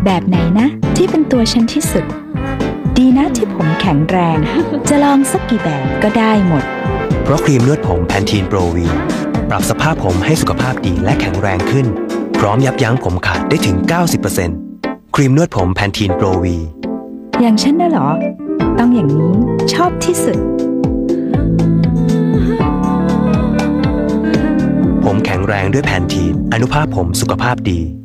แบบไหนนะที่เป็นตัวฉันที่สุดดีนะที่ผมแข็งแรง จะลองสักกี่แบบก็ได้หมดเพราะครีมนวดผมแพนทีนโปรวีปรับสภาพผมให้สุขภาพดีและแข็งแรงขึ้นพร้อมยับยั้งผมขาดได้ถึง 90% ครีมนวดผมแพนทีนโปรวีอย่างฉันน่ะเหรอต้องอย่างนี้ชอบที่สุดผมแข็งแรงด้วยแพนทีนอนุภาพผมสุขภาพดี